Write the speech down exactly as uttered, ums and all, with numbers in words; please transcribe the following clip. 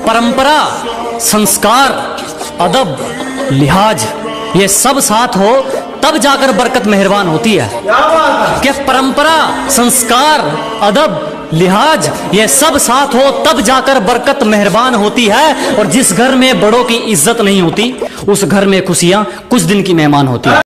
परंपरा, संस्कार, अदब, लिहाज ये सब साथ हो तब जाकर बरकत मेहरबान होती है। क्या परंपरा, संस्कार, अदब, लिहाज ये सब साथ हो तब जाकर बरकत मेहरबान होती है। और जिस घर में बड़ों की इज्जत नहीं होती उस घर में खुशियां कुछ दिन की मेहमान होती है।